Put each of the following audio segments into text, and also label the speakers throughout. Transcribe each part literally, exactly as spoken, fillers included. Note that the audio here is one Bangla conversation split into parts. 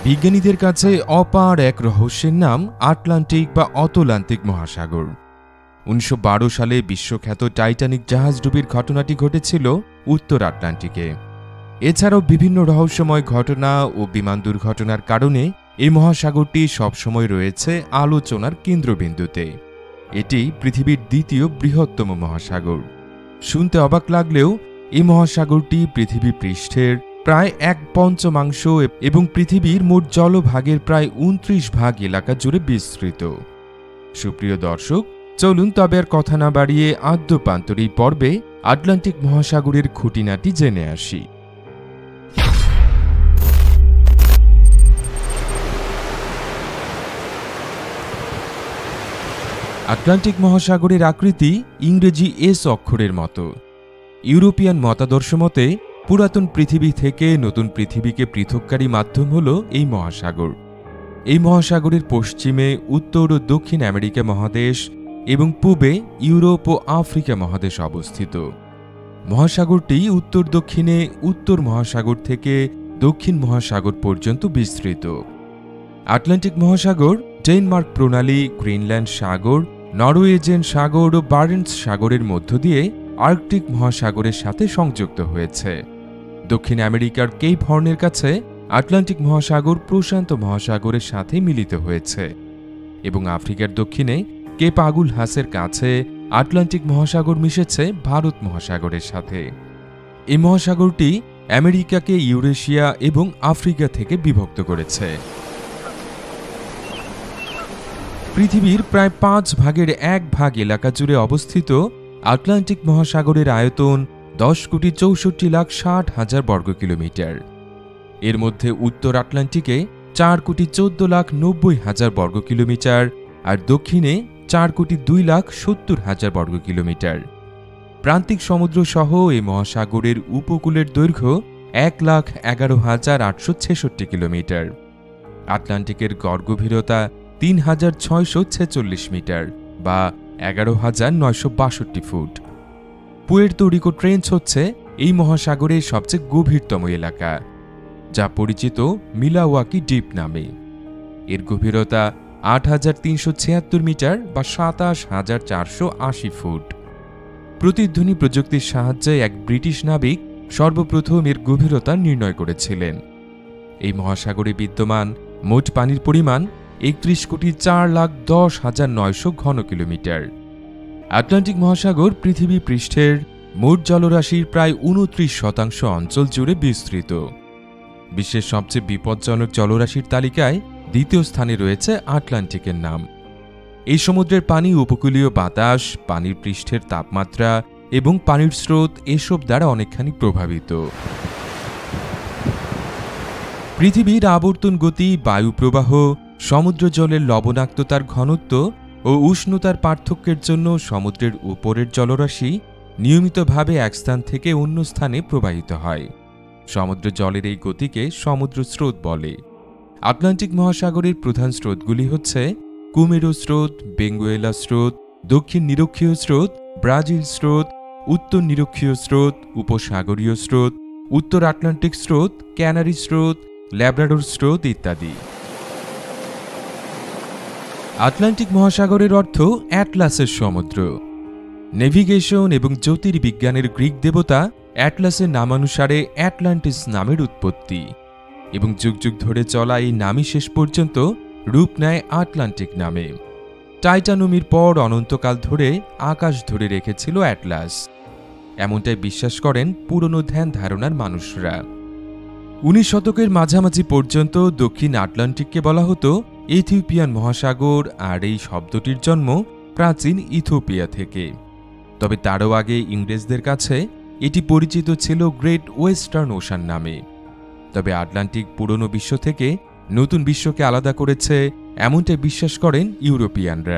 Speaker 1: বিজ্ঞানীদের কাছে অপার এক রহস্যের নাম আটলান্টিক বা অতলান্তিক মহাসাগর। উনিশশো বারো সালে বিশ্বখ্যাত টাইটানিক জাহাজডুবির ঘটনাটি ঘটেছিল উত্তর আটলান্টিকে। এছাড়াও বিভিন্ন রহস্যময় ঘটনা ও বিমান দুর্ঘটনার কারণে এই মহাসাগরটি সবসময় রয়েছে আলোচনার কেন্দ্রবিন্দুতে। এটি পৃথিবীর দ্বিতীয় বৃহত্তম মহাসাগর। শুনতে অবাক লাগলেও এই মহাসাগরটি পৃথিবী পৃষ্ঠের প্রায় এক পঞ্চমাংশ এবং পৃথিবীর মোট জলভাগের প্রায় উনত্রিশ ভাগ এলাকা জুড়ে বিস্তৃত। সুপ্রিয় দর্শক, চলুন তবে আর কথা না বাড়িয়ে আদ্যপান্তর এই পর্বে আটলান্টিক মহাসাগরের খুঁটিনাটি জেনে আসি। আটলান্টিক মহাসাগরের আকৃতি ইংরেজি এস অক্ষরের মতো। ইউরোপিয়ান মতাদর্শ মতে পুরাতন পৃথিবী থেকে নতুন পৃথিবীকে পৃথককারী মাধ্যম হল এই মহাসাগর। এই মহাসাগরের পশ্চিমে উত্তর ও দক্ষিণ আমেরিকা মহাদেশ এবং পূবে ইউরোপ ও আফ্রিকা মহাদেশ অবস্থিত। মহাসাগরটি উত্তর দক্ষিণে উত্তর মহাসাগর থেকে দক্ষিণ মহাসাগর পর্যন্ত বিস্তৃত। আটলান্টিক মহাসাগর ডেনমার্ক প্রণালী, গ্রিনল্যান্ড সাগর, নরওয়েজিয়ান সাগর ও বারেন্টস সাগরের মধ্য দিয়ে আর্কটিক মহাসাগরের সাথে সংযুক্ত হয়েছে। দক্ষিণ আমেরিকার কেপ হর্নের কাছে আটলান্টিক মহাসাগর প্রশান্ত মহাসাগরের সাথে মিলিত হয়েছে এবং আফ্রিকার দক্ষিণে কেপ আগুল হাসের কাছে আটলান্টিক মহাসাগর মিশেছে ভারত মহাসাগরের সাথে। এই মহাসাগরটি আমেরিকাকে ইউরেশিয়া এবং আফ্রিকা থেকে বিভক্ত করেছে। পৃথিবীর প্রায় পাঁচ ভাগের এক ভাগ এলাকা জুড়ে অবস্থিত আটলান্টিক মহাসাগরের আয়তন দশ কোটি চৌষট্টি লাখ ষাট হাজার বর্গ কিলোমিটার। এর মধ্যে উত্তর আটলান্টিকে চার কোটি চোদ্দ লাখ নব্বই হাজার বর্গ কিলোমিটার আর দক্ষিণে চার কোটি দুই লাখ সত্তর হাজার বর্গ কিলোমিটার। প্রান্তিক সমুদ্র সহ এই মহাসাগরের উপকূলের দৈর্ঘ্য এক লাখ এগারো হাজার আটশো ছেষট্টি কিলোমিটার। আটলান্টিকের গড় গভীরতা তিন হাজার ছয়শো ছেচল্লিশ মিটার বা এগারো হাজার নয়শো বাষট্টি ফুট। পুয়ের্তো রিকো ট্রেঞ্চ হচ্ছে এই মহাসাগরের সবচেয়ে গভীরতম এলাকা, যা পরিচিত মিলাওয়াকি ডিপ নামে। এর গভীরতা আট হাজার তিনশো ছিয়াত্তর মিটার বা সাতাশ হাজার চারশো আশি ফুট। প্রতিধ্বনি প্রযুক্তির সাহায্যে এক ব্রিটিশ নাবিক সর্বপ্রথম এর গভীরতা নির্ণয় করেছিলেন। এই মহাসাগরে বিদ্যমান মোট পানির পরিমাণ একত্রিশ কোটি চার লাখ দশ হাজার নয়শো ঘন কিলোমিটার। আটলান্টিক মহাসাগর পৃথিবী পৃষ্ঠের মোট জলরাশির প্রায় উনত্রিশ শতাংশ অঞ্চল জুড়ে বিস্তৃত। বিশ্বের সবচেয়ে বিপজ্জনক জলরাশির তালিকায় দ্বিতীয় স্থানে রয়েছে আটলান্টিকের নাম। এই সমুদ্রের পানি উপকূলীয় বাতাস, পানির পৃষ্ঠের তাপমাত্রা এবং পানির স্রোত এসব দ্বারা অনেকখানি প্রভাবিত। পৃথিবীর আবর্তন গতি, বায়ু প্রবাহ, সমুদ্র জলের লবণাক্ততার ঘনত্ব ও উষ্ণতার পার্থক্যের জন্য সমুদ্রের উপরের জলরাশি নিয়মিতভাবে এক স্থান থেকে অন্য স্থানে প্রবাহিত হয়। সমুদ্র জলের এই গতিকে সমুদ্র স্রোত বলে। আটলান্টিক মহাসাগরের প্রধান স্রোতগুলি হচ্ছে কুমেরো স্রোত, বেঙ্গুয়েলা স্রোত, দক্ষিণ নিরক্ষীয় স্রোত, ব্রাজিল স্রোত, উত্তর নিরক্ষীয় স্রোত, উপসাগরীয় স্রোত, উত্তর আটলান্টিক স্রোত, ক্যানারি স্রোত, ল্যাব্রাডোর স্রোত ইত্যাদি। আটলান্টিক মহাসাগরের অর্থ অ্যাটলাসের সমুদ্র। নেভিগেশন এবং জ্যোতির্বিজ্ঞানের গ্রিক দেবতা অ্যাটলাসের নামানুসারে অ্যাটলান্টিস নামের উৎপত্তি এবং যুগ যুগ ধরে চলা এই নামই শেষ পর্যন্ত রূপ নেয় আটলান্টিক নামে। টাইটানুমির পর অনন্তকাল ধরে আকাশ ধরে রেখেছিল অ্যাটলাস, এমনটাই বিশ্বাস করেন পুরনো ধ্যান ধারণার মানুষরা। উনিশ শতকের মাঝামাঝি পর্যন্ত দক্ষিণ আটলান্টিককে বলা হতো ইথিওপিয়ান মহাসাগর, আর এই শব্দটির জন্ম প্রাচীন ইথিওপিয়া থেকে। তবে তারও আগে ইংরেজদের কাছে এটি পরিচিত ছিল গ্রেট ওয়েস্টার্ন ওশান নামে। তবে আটলান্টিক পুরনো বিশ্ব থেকে নতুন বিশ্বকে আলাদা করেছে, এমনটাই বিশ্বাস করেন ইউরোপিয়ানরা।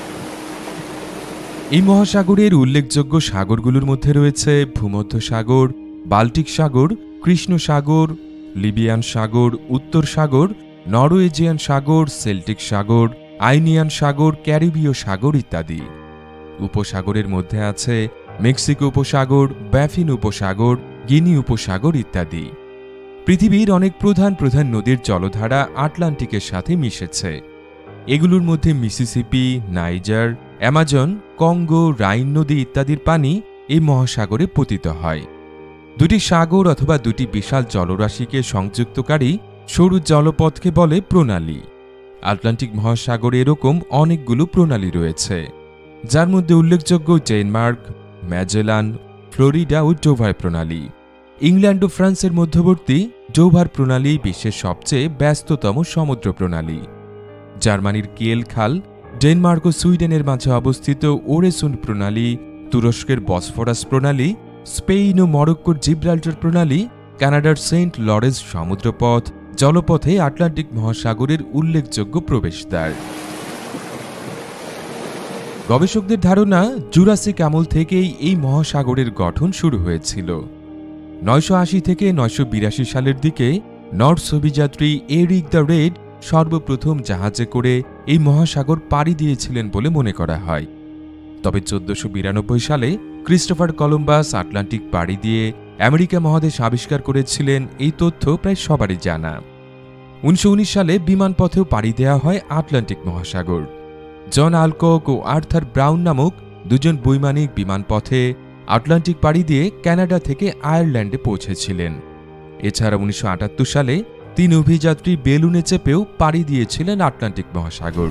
Speaker 1: এই মহাসাগরের উল্লেখযোগ্য সাগরগুলোর মধ্যে রয়েছে ভূমধ্য সাগর, বাল্টিক সাগর, কৃষ্ণ সাগর, লিবিয়ান সাগর, উত্তর সাগর, নরওয়েজিয়ান সাগর, সেল্টিক সাগর, আইনিয়ান সাগর, ক্যারিবীয় সাগর ইত্যাদি। উপসাগরের মধ্যে আছে মেক্সিকো উপসাগর, ব্যাফিন উপসাগর, গিনি উপসাগর ইত্যাদি। পৃথিবীর অনেক প্রধান প্রধান নদীর জলধারা আটলান্টিকের সাথে মিশেছে। এগুলোর মধ্যে Mississippi, Niger, Amazon, Congo, Rhine নদী ইত্যাদির পানি এই মহাসাগরে পতিত হয়। দুটি সাগর অথবা দুটি বিশাল জলরাশিকে সংযুক্তকারী সরু জলপথকে বলে প্রণালী। আটলান্টিক মহাসাগরে এরকম অনেকগুলো প্রণালী রয়েছে, যার মধ্যে উল্লেখযোগ্য ডেনমার্ক, ম্যাজেলান, ফ্লোরিডা ও ডোভার প্রণালী। ইংল্যান্ড ও ফ্রান্সের মধ্যবর্তী ডোভার প্রণালী বিশ্বের সবচেয়ে ব্যস্ততম সমুদ্র প্রণালী। জার্মানির কিয়েল খাল, ডেনমার্ক ও সুইডেনের মাঝে অবস্থিত ওরেসুন্ড প্রণালী, তুরস্কের বসফরাস প্রণালী, স্পেন ও মরক্কোর জিব্রাল্টার প্রণালী, কানাডার সেন্ট লরেন্স সমুদ্রপথ জলপথে আটলান্টিক মহাসাগরের উল্লেখযোগ্য প্রবেশদ্বার। গবেষকদের ধারণা, জুরাসিক আমল থেকেই এই মহাসাগরের গঠন শুরু হয়েছিল। নয়শো আশি থেকে নয়শো বিরাশি সালের দিকে নর্স অভিযাত্রী এরিক দ্য রেড সর্বপ্রথম জাহাজে করে এই মহাসাগর পাড়ি দিয়েছিলেন বলে মনে করা হয়। তবে চোদ্দশো বিরানব্বই সালে ক্রিস্টোফার কলম্বাস আটলান্টিক পাড়ি দিয়ে আমেরিকা মহাদেশ আবিষ্কার করেছিলেন, এই তথ্য প্রায় সবারই জানা। উনিশশো উনিশ সালে বিমানপথেও পাড়ি দেওয়া হয় আটলান্টিক মহাসাগর। জন আলকক ও আর্থার ব্রাউন নামক দুজন বৈমানিক বিমানপথে আটলান্টিক পাড়ি দিয়ে কানাডা থেকে আয়ারল্যান্ডে পৌঁছেছিলেন। এছাড়া উনিশশো আটাত্তর সালে তিন অভিযাত্রী বেলুনে চেপেও পাড়ি দিয়েছিলেন আটলান্টিক মহাসাগর।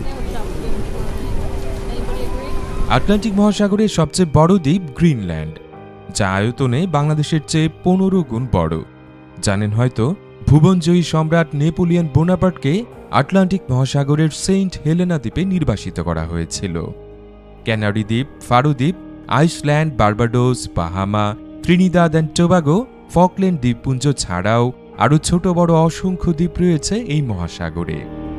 Speaker 1: আটলান্টিক মহাসাগরের সবচেয়ে বড় দ্বীপ গ্রিনল্যান্ড, যা আয়তনে বাংলাদেশের চেয়ে পনেরো গুণ বড়। জানেন হয়তো, ভুবনজয়ী সম্রাট নেপোলিয়ন বোনাপার্টকে আটলান্টিক মহাসাগরের সেন্ট হেলেনা দ্বীপে নির্বাসিত করা হয়েছিল। ক্যানারি দ্বীপ, ফারো দ্বীপ, Iceland, Barbados, Bahamas, Trinidad and Tobago, Falkland দ্বীপপুঞ্জ ছাড়াও আরও ছোট বড় অসংখ্য দ্বীপ রয়েছে এই মহাসাগরে।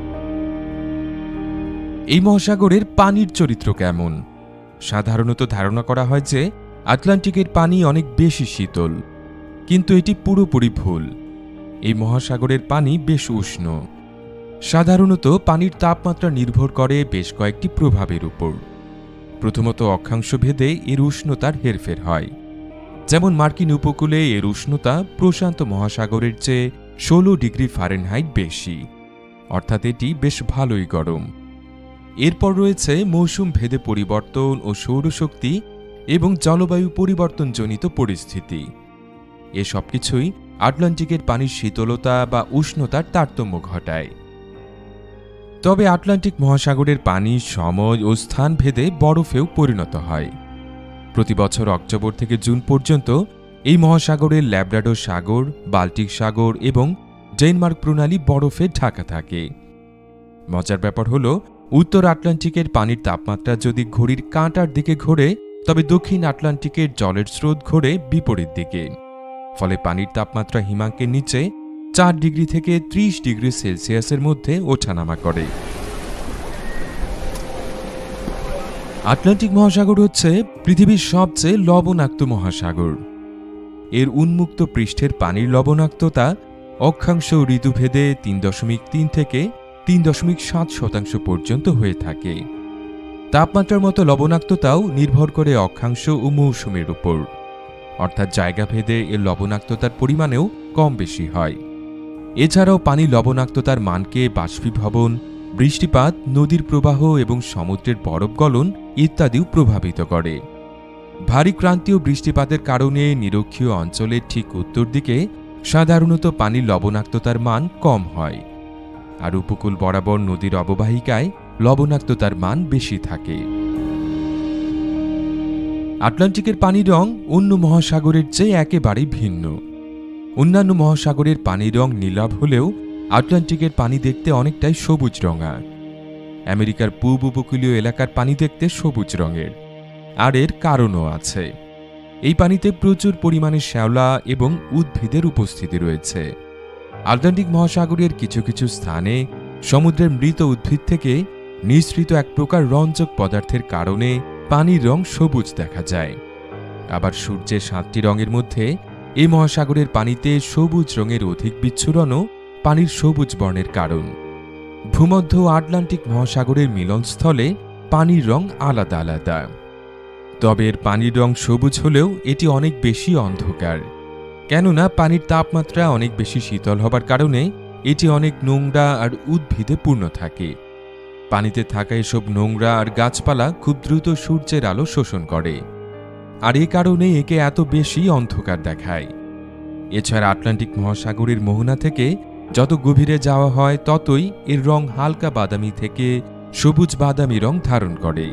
Speaker 1: এই মহাসাগরের পানির চরিত্র কেমন? সাধারণত ধারণা করা হয় যে আটলান্টিকের পানি অনেক বেশি শীতল, কিন্তু এটি পুরোপুরি ভুল। এই মহাসাগরের পানি বেশ উষ্ণ। সাধারণত পানির তাপমাত্রা নির্ভর করে বেশ কয়েকটি প্রভাবের উপর। প্রথমত, অক্ষাংশ ভেদে এর উষ্ণতার হেরফের হয়। যেমন মার্কিন উপকূলে এর উষ্ণতা প্রশান্ত মহাসাগরের চেয়ে ষোলো ডিগ্রি ফারেনহাইট বেশি, অর্থাৎ এটি বেশ ভালোই গরম। এরপর রয়েছে মৌসুম ভেদে পরিবর্তন ও সৌরশক্তি এবং জলবায়ু পরিবর্তনজনিত পরিস্থিতি। এ সবকিছুই আটলান্টিকের পানির শীতলতা বা উষ্ণতার তারতম্য ঘটায়। তবে আটলান্টিক মহাসাগরের পানি সময় ও স্থান ভেদে বরফেও পরিণত হয়। প্রতি বছর অক্টোবর থেকে জুন পর্যন্ত এই মহাসাগরের ল্যাব্রাডোর সাগর, বাল্টিক সাগর এবং ডেনমার্ক প্রণালী বরফে ঢাকা থাকে। মজার ব্যাপার হল, উত্তর আটলান্টিকের পানির তাপমাত্রা যদি ঘড়ির কাঁটার দিকে ঘোরে, তবে দক্ষিণ আটলান্টিকের জলের স্রোত ঘোরে বিপরীত দিকে। ফলে পানির তাপমাত্রা হিমাঙ্কের নিচে চার ডিগ্রি থেকে ত্রিশ ডিগ্রি সেলসিয়াসের মধ্যে ওঠানামা করে। আটলান্টিক মহাসাগর হচ্ছে পৃথিবীর সবচেয়ে লবণাক্ত মহাসাগর। এর উন্মুক্ত পৃষ্ঠের পানির লবণাক্ততা অক্ষাংশ ঋতুভেদে তিন দশমিক তিন থেকে তিন দশমিক সাত শতাংশ পর্যন্ত হয়ে থাকে। তাপমাত্রার মতো লবণাক্ততাও নির্ভর করে অক্ষাংশ ও মৌসুমের উপর, অর্থাৎ জায়গাভেদে এর লবণাক্ততার পরিমাণেও কম বেশি হয়। এছাড়াও পানি লবণাক্ততার মানকে বাষ্পীভবন, বৃষ্টিপাত, নদীর প্রবাহ এবং সমুদ্রের বরফ গলন ইত্যাদিও প্রভাবিত করে। ভারী ক্রান্তীয় বৃষ্টিপাতের কারণে নিরক্ষীয় অঞ্চলের ঠিক উত্তর দিকে সাধারণত পানির লবণাক্ততার মান কম হয়, আর উপকূল বরাবর নদীর অববাহিকায় লবণাক্ততার মান বেশি থাকে। আটলান্টিকের পানির রং অন্য মহাসাগরের চেয়ে একেবারেই ভিন্ন। অন্যান্য মহাসাগরের পানির রং নীলাভ হলেও আটলান্টিকের পানি দেখতে অনেকটাই সবুজ রঙা। আমেরিকার পূর্ব উপকূলীয় এলাকার পানি দেখতে সবুজ রঙের, আর এর কারণও আছে। এই পানিতে প্রচুর পরিমাণে শ্যাওলা এবং উদ্ভিদের উপস্থিতি রয়েছে। আটলান্টিক মহাসাগরের কিছু কিছু স্থানে সমুদ্রের মৃত উদ্ভিদ থেকে নিঃসৃত এক প্রকার রঞ্জক পদার্থের কারণে পানির রং সবুজ দেখা যায়। আবার সূর্যের সাতটি রঙের মধ্যে এই মহাসাগরের পানিতে সবুজ রঙের অধিক বিচ্ছুরণও পানির সবুজ বর্ণের কারণ। ভূমধ্য আটলান্টিক মহাসাগরের মিলনস্থলে পানির রং আলাদা আলাদা। তবে এর পানির রং সবুজ হলেও এটি অনেক বেশি অন্ধকার। কেননা পানির তাপমাত্রা অনেক বেশি শীতল হবার কারণে এটি অনেক নোংরা আর উদ্ভিদে পূর্ণ থাকে। পানিতে থাকা এসব নোংরা আর গাছপালা খুব দ্রুত সূর্যের আলো শোষণ করে, আর এ কারণে একে এত বেশি অন্ধকার দেখায়। এছাড়া আটলান্টিক মহাসাগরের মোহনা থেকে যত গভীরে যাওয়া হয় ততই এর রং হালকা বাদামি থেকে সবুজ বাদামি রং ধারণ করে।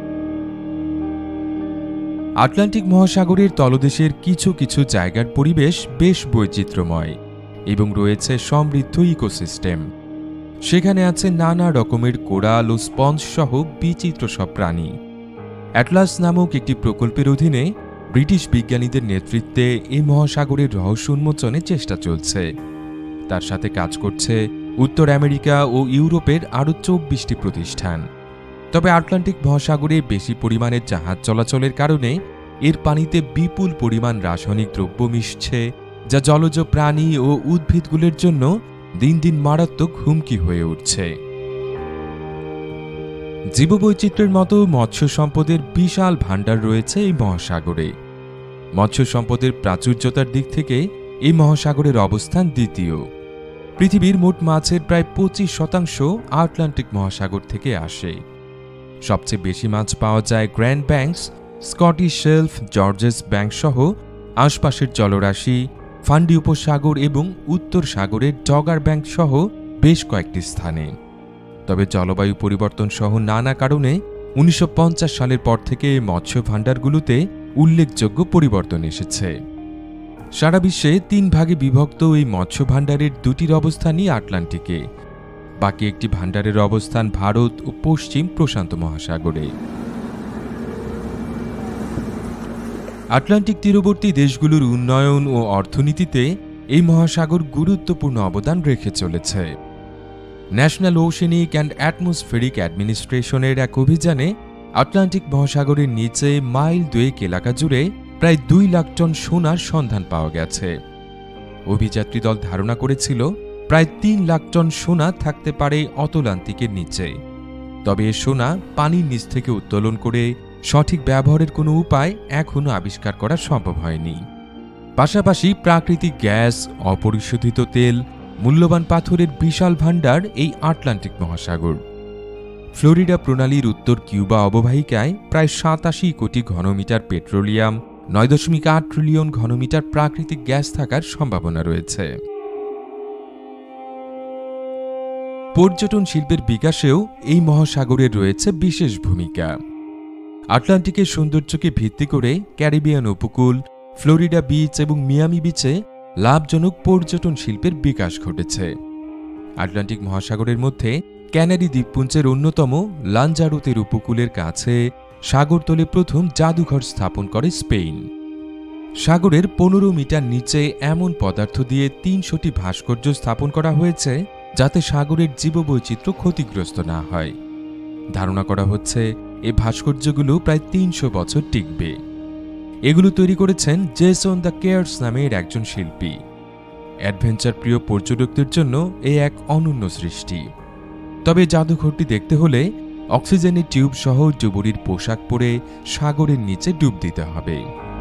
Speaker 1: আটলান্টিক মহাসাগরের তলদেশের কিছু কিছু জায়গার পরিবেশ বেশ বৈচিত্র্যময় এবং রয়েছে সমৃদ্ধ ইকোসিস্টেম। সেখানে আছে নানা রকমের কোরাল ও স্পঞ্জ সহ বিচিত্র সব প্রাণী। অ্যাটলাস নামক একটি প্রকল্পের অধীনে ব্রিটিশ বিজ্ঞানীদের নেতৃত্বে এই মহাসাগরের রহস্য উন্মোচনের চেষ্টা চলছে। তার সাথে কাজ করছে উত্তর আমেরিকা ও ইউরোপের আরও চব্বিশটি প্রতিষ্ঠান। তবে আটলান্টিক মহাসাগরে বেশি পরিমাণের জাহাজ চলাচলের কারণে এর পানিতে বিপুল পরিমাণ রাসায়নিক দ্রব্য মিশছে, যা জলজ প্রাণী ও উদ্ভিদগুলোর জন্য দিন দিন মারাত্মক হুমকি হয়ে উঠছে। জীববৈচিত্র্যের মতো মৎস্য সম্পদের বিশাল ভাণ্ডার রয়েছে এই মহাসাগরে। মৎস্য সম্পদের প্রাচুর্যতার দিক থেকে এই মহাসাগরের অবস্থান দ্বিতীয়। পৃথিবীর মোট মাছের প্রায় পঁচিশ শতাংশ আটলান্টিক মহাসাগর থেকে আসে। সবচেয়ে বেশি মাছ পাওয়া যায় Grand Banks, Scottish Shelf, Georges Bank সহ আশপাশের জলরাশি, ফান্ডি উপসাগর এবং উত্তর সাগরের ডগার ব্যাংক সহ বেশ কয়েকটি স্থানে। তবে জলবায়ু পরিবর্তন সহ নানা কারণে উনিশশো পঞ্চাশ সালের পর থেকে মৎস্য ভাণ্ডারগুলোতে উল্লেখযোগ্য পরিবর্তন এসেছে। সারা বিশ্বে তিন ভাগে বিভক্ত এই মৎস্য ভাণ্ডারের দুটির অবস্থানই আটলান্টিকে, বাকি একটি ভাণ্ডারের অবস্থান ভারত ও পশ্চিম প্রশান্ত মহাসাগরে। আটলান্টিক তীরবর্তী দেশগুলোর উন্নয়ন ও অর্থনীতিতে এই মহাসাগর গুরুত্বপূর্ণ অবদান রেখে চলেছে। ন্যাশনাল ওশেনিক অ্যান্ড অ্যাটমসফেরিক অ্যাডমিনিস্ট্রেশনের এক অভিযানে আটলান্টিক মহাসাগরের নিচে মাইল দুয়েক এলাকা জুড়ে প্রায় দুই লাখ টন সোনার সন্ধান পাওয়া গেছে। অভিযাত্রী দল ধারণা করেছিল প্রায় তিন লাখ টন সোনা থাকতে পারে অতলান্তিকের নিচে। তবে এ সোনা পানির নিচ থেকে উত্তোলন করে সঠিক ব্যবহারের কোনো উপায় এখনও আবিষ্কার করা সম্ভব হয়নি। পাশাপাশি প্রাকৃতিক গ্যাস, অপরিশোধিত তেল, মূল্যবান পাথরের বিশাল ভাণ্ডার এই আটলান্টিক মহাসাগর। ফ্লোরিডা প্রণালীর উত্তর কিউবা অববাহিকায় প্রায় সাতাশি কোটি ঘনমিটার পেট্রোলিয়াম, নয় দশমিক আট ট্রিলিয়ন ঘনমিটার প্রাকৃতিক গ্যাস থাকার সম্ভাবনা রয়েছে। পর্যটন শিল্পের বিকাশেও এই মহাসাগরের রয়েছে বিশেষ ভূমিকা। আটলান্টিকের সৌন্দর্যকে ভিত্তি করে ক্যারিবিয়ান উপকূল, ফ্লোরিডা বিচ এবং মিয়ামি বিচে লাভজনক পর্যটন শিল্পের বিকাশ ঘটেছে। আটলান্টিক মহাসাগরের মধ্যে ক্যানারি দ্বীপপুঞ্জের অন্যতম লাঞ্জারোতের উপকূলের কাছে সাগরতলে প্রথম জাদুঘর স্থাপন করে স্পেন। সাগরের পনেরো মিটার নিচে এমন পদার্থ দিয়ে তিনশোটি ভাস্কর্য স্থাপন করা হয়েছে যাতে সাগরের জীববৈচিত্র্য ক্ষতিগ্রস্ত না হয়। ধারণা করা হচ্ছে এই ভাস্কর্যগুলো প্রায় তিনশো বছর টিকবে। এগুলো তৈরি করেছেন জেসন দ্য কেয়ার্স নামের একজন শিল্পী। অ্যাডভেঞ্চার প্রিয় পর্যটকদের জন্য এ এক অনন্য সৃষ্টি। তবে জাদুঘরটি দেখতে হলে অক্সিজেনের টিউব সহ ডুবুরির পোশাক পরে সাগরের নিচে ডুব দিতে হবে।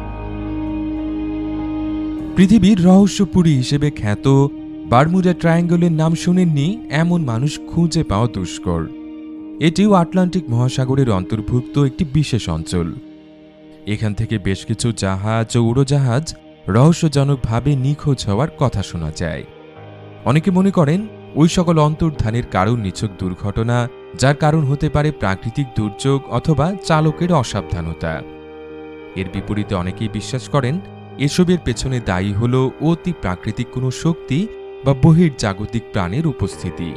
Speaker 1: পৃথিবীর রহস্যপুরী হিসেবে খ্যাত বারমুডা ট্রায়াঙ্গলের নাম শুনেননি এমন মানুষ খুঁজে পাওয়া দুষ্কর। এটিও আটলান্টিক মহাসাগরের অন্তর্ভুক্ত একটি বিশেষ অঞ্চল। এখান থেকে বেশ কিছু জাহাজ ও উড়োজাহাজ রহস্যজনকভাবে নিখোঁজ হওয়ার কথা শোনা যায়। অনেকে মনে করেন ওই সকল অন্তর্ধানের কারণ নিছক দুর্ঘটনা, যার কারণ হতে পারে প্রাকৃতিক দুর্যোগ অথবা চালকের অসাবধানতা। এর বিপরীতে অনেকেই বিশ্বাস করেন এসবের পেছনে দায়ী হল অতি প্রাকৃতিক কোনো শক্তি বা বহির্জাগতিক প্রাণের উপস্থিতি।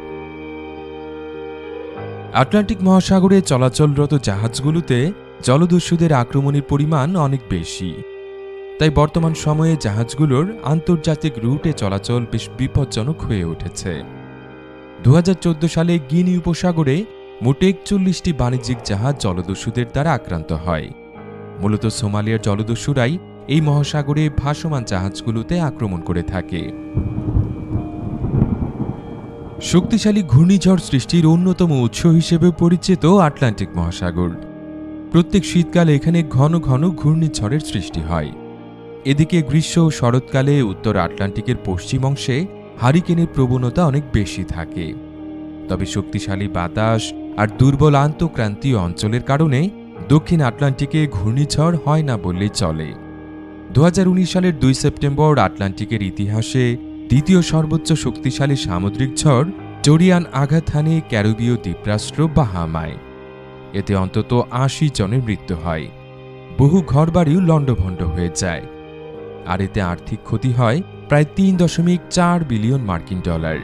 Speaker 1: আটলান্টিক মহাসাগরে চলাচলরত জাহাজগুলোতে জলদস্যুদের আক্রমণের পরিমাণ অনেক বেশি। তাই বর্তমান সময়ে জাহাজগুলোর আন্তর্জাতিক রুটে চলাচল বেশ বিপজ্জনক হয়ে উঠেছে। দু হাজার চোদ্দ সালে গিনি উপসাগরে মোট একচল্লিশটি বাণিজ্যিক জাহাজ জলদস্যুদের দ্বারা আক্রান্ত হয়। মূলত সোমালিয়ার জলদস্যুরাই এই মহাসাগরে ভাসমান জাহাজগুলোতে আক্রমণ করে থাকে। শক্তিশালী ঘূর্ণিঝড় সৃষ্টির অন্যতম উৎস হিসেবে পরিচিত আটলান্টিক মহাসাগর। প্রত্যেক শীতকালে এখানে ঘন ঘন ঘূর্ণিঝড়ের সৃষ্টি হয়। এদিকে গ্রীষ্ম ও শরৎকালে উত্তর আটলান্টিকের পশ্চিম অংশে হারিকেনের প্রবণতা অনেক বেশি থাকে। তবে শক্তিশালী বাতাস আর দুর্বল আন্তঃক্রান্তীয় অঞ্চলের কারণে দক্ষিণ আটলান্টিকে ঘূর্ণিঝড় হয় না বললেই চলে। দু হাজার উনিশ সালের দুই সেপ্টেম্বর আটলান্টিকের ইতিহাসে দ্বিতীয় সর্বোচ্চ শক্তিশালী সামুদ্রিক ঝড় ডোরিয়ান আঘাত হানে ক্যারিবীয় দ্বীপরাষ্ট্র বাহামায়। এতে অন্তত আশি জনের মৃত্যু হয়, বহু ঘরবাড়িও লণ্ডভণ্ড হয়ে যায়, আর এতে আর্থিক ক্ষতি হয় প্রায় তিন দশমিক চার বিলিয়ন মার্কিন ডলার।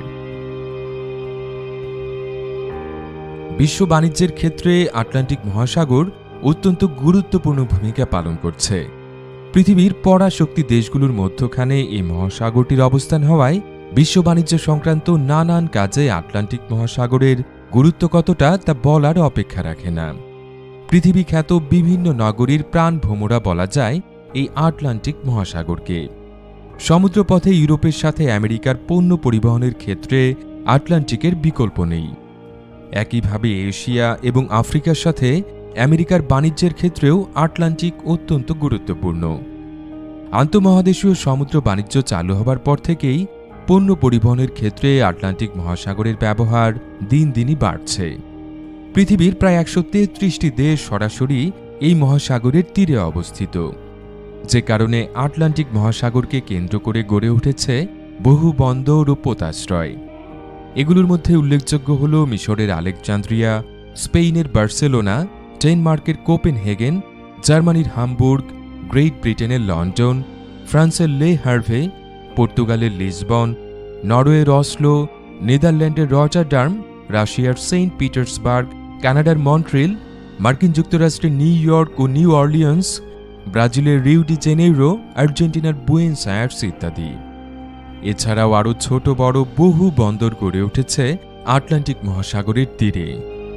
Speaker 1: বিশ্ব বাণিজ্যের ক্ষেত্রে আটলান্টিক মহাসাগর অত্যন্ত গুরুত্বপূর্ণ ভূমিকা পালন করছে। পৃথিবীর পরাশক্তি দেশগুলোর মধ্যখানে এই মহাসাগরটির অবস্থান হওয়ায় বিশ্ব বাণিজ্য সংক্রান্ত নানান কাজে আটলান্টিক মহাসাগরের গুরুত্ব কতটা তা বলার অপেক্ষা রাখে না। পৃথিবী খ্যাত বিভিন্ন নগরীর প্রাণভোমরা বলা যায় এই আটলান্টিক মহাসাগরকে। সমুদ্রপথে ইউরোপের সাথে আমেরিকার পণ্য পরিবহনের ক্ষেত্রে আটলান্টিকের বিকল্প নেই। একইভাবে এশিয়া এবং আফ্রিকার সাথে আমেরিকার বাণিজ্যের ক্ষেত্রেও আটলান্টিক অত্যন্ত গুরুত্বপূর্ণ। আন্তঃমহাদেশীয় সমুদ্র বাণিজ্য চালু হবার পর থেকেই পণ্য পরিবহনের ক্ষেত্রে আটলান্টিক মহাসাগরের ব্যবহার দিন দিনই বাড়ছে। পৃথিবীর প্রায় একশো তেত্রিশটি দেশ সরাসরি এই মহাসাগরের তীরে অবস্থিত, যে কারণে আটলান্টিক মহাসাগরকে কেন্দ্র করে গড়ে উঠেছে বহু বন্দর ও পোতাশ্রয়। এগুলোর মধ্যে উল্লেখযোগ্য হল মিশরের আলেকজান্দ্রিয়া, স্পেনের বার্সেলোনা, ডেনমার্কের কোপেনহেগেন, জার্মানির হামবুর্গ, গ্রেট ব্রিটেনের লন্ডন, ফ্রান্সের লে হার্ভে, পর্তুগালের লিসবন, নরওয়ের অসলো, নেদারল্যান্ডের রটারডাম, রাশিয়ার সেন্ট পিটার্সবার্গ, কানাডার মন্ট্রিল, মার্কিন যুক্তরাষ্ট্রের নিউ ইয়র্ক ও নিউ অর্লিয়ান্স, ব্রাজিলের রিও ডি জেনেইরো, আর্জেন্টিনার বুয়েন্স আয়ার্স ইত্যাদি। এছাড়াও আরও ছোট বড় বহু বন্দর গড়ে উঠেছে আটলান্টিক মহাসাগরের তীরে।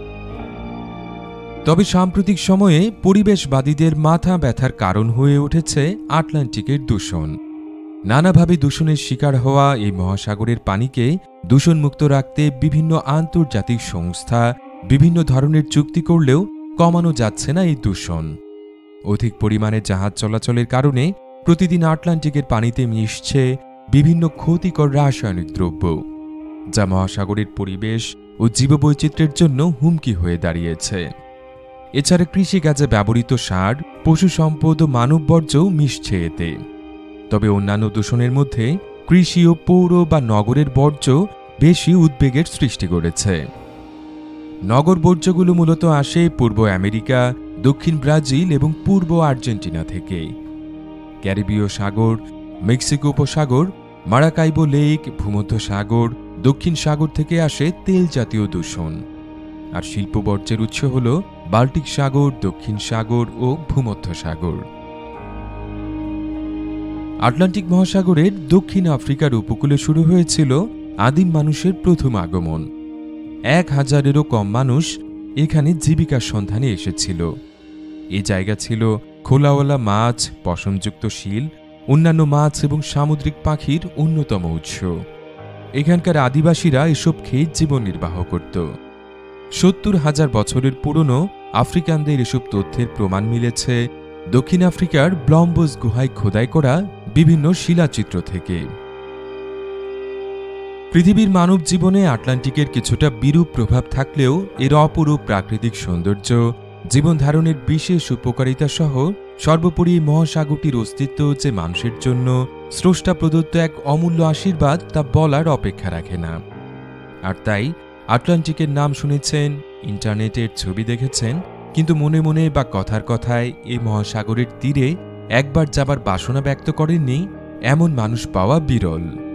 Speaker 1: তবে সাম্প্রতিক সময়ে পরিবেশবাদীদের মাথা ব্যথার কারণ হয়ে উঠেছে আটলান্টিকের দূষণ। নানাভাবে দূষণের শিকার হওয়া এই মহাসাগরের পানিকে দূষণমুক্ত রাখতে বিভিন্ন আন্তর্জাতিক সংস্থা বিভিন্ন ধরনের চুক্তি করলেও কমানো যাচ্ছে না এই দূষণ। অধিক পরিমাণে জাহাজ চলাচলের কারণে প্রতিদিন আটলান্টিকের পানিতে মিশছে বিভিন্ন ক্ষতিকর রাসায়নিক দ্রব্য, যা মহাসাগরের পরিবেশ ও জীববৈচিত্র্যের জন্য হুমকি হয়ে দাঁড়িয়েছে। এছাড়া কৃষিকাজে ব্যবহৃত সার, পশু সম্পদ ও মানব বর্জ্যও মিশছে এতে। তবে অন্যান্য দূষণের মধ্যে কৃষি ও পৌর বা নগরের বর্জ্য বেশি উদ্বেগের সৃষ্টি করেছে। নগর বর্জ্যগুলো মূলত আসে পূর্ব আমেরিকা, দক্ষিণ ব্রাজিল এবং পূর্ব আর্জেন্টিনা থেকে। ক্যারিবীয় সাগর, মেক্সিকো উপসাগর, মারাকাইবো লেক, ভূমধ্য সাগর, দক্ষিণ সাগর থেকে আসে তেল জাতীয় দূষণ। আর শিল্প বর্জ্যের উৎস হল বাল্টিক সাগর, দক্ষিণ সাগর ও ভূমধ্য সাগর। আটলান্টিক মহাসাগরের দক্ষিণ আফ্রিকার উপকূলে শুরু হয়েছিল আদিম মানুষের প্রথম আগমন। এক হাজারেরও কম মানুষ এখানে জীবিকার সন্ধানে এসেছিল। এ জায়গা ছিল খোলাওয়ালা মাছ, পশমযুক্ত শিল, অন্যান্য মাছ এবং সামুদ্রিক পাখির অন্যতম উৎস। এখানকার আদিবাসীরা এসব খেয়ে জীবন নির্বাহ করত। সত্তর হাজার বছরের পুরনো আফ্রিকানদের এসব তথ্যের প্রমাণ মিলেছে দক্ষিণ আফ্রিকার ব্লম্বোস গুহায় খোদাই করা বিভিন্ন শিলাচিত্র থেকে। পৃথিবীর মানব জীবনে আটলান্টিকের কিছুটা বিরূপ প্রভাব থাকলেও এর অপরূপ প্রাকৃতিক সৌন্দর্য, জীবনধারণের বিশেষ উপকারিতা সহ সর্বোপরি মহাসাগরটির অস্তিত্ব যে মানুষের জন্য স্রষ্টা প্রদত্ত এক অমূল্য আশীর্বাদ তা বলার অপেক্ষা রাখে না। আর তাই আটলান্টিকের নাম শুনেছেন, ইন্টারনেটের ছবি দেখেছেন, কিন্তু মনে মনে বা কথার কথায় এই মহাসাগরের তীরে একবার যাবার বাসনা ব্যক্ত করেননি এমন মানুষ পাওয়া বিরল।